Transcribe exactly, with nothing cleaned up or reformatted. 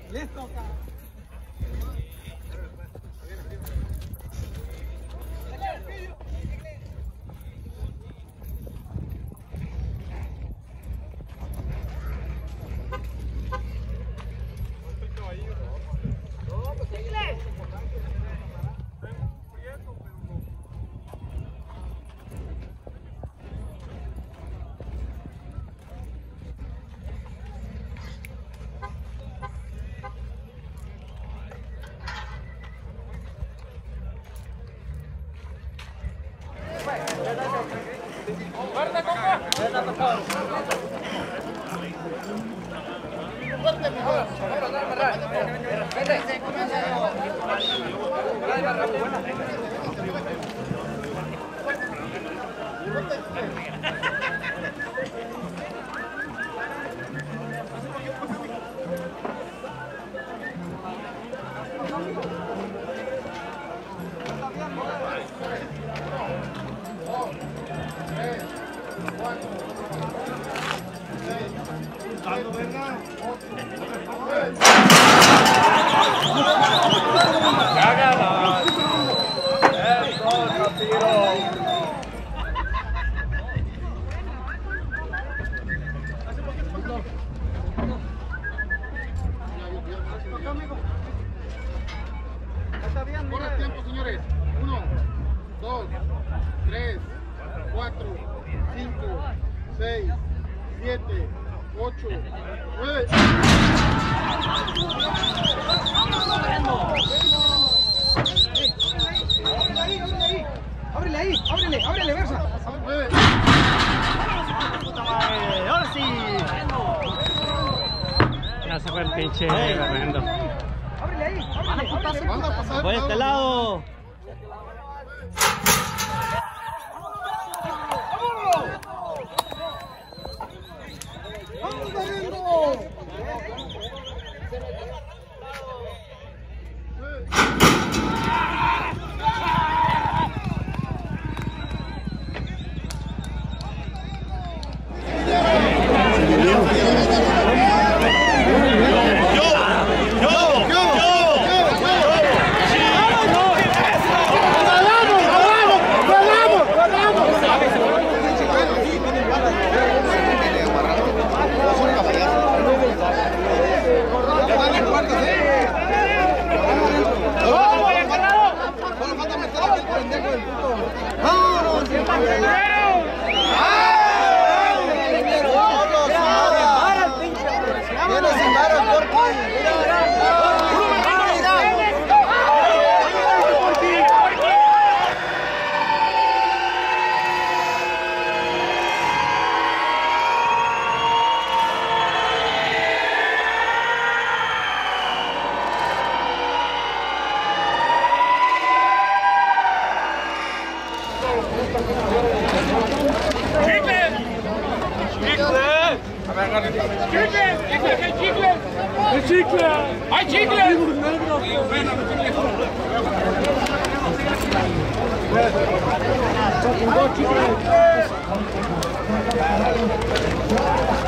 Listo, Corre tiempo, señores. Uno, dos, tres, cuatro, cinco, seis, siete, ocho, nueve. Ábrele ahí, ábrele, ábrele, Versa. nueve. Ahora sí. Ya se fue el pinche Fernando. Ábrele ahí, ábrele. Van a pasar. Por este lado. ¡Vamos, Fernando! ¡El chicle! ¡Hay chicle! Dos chicles.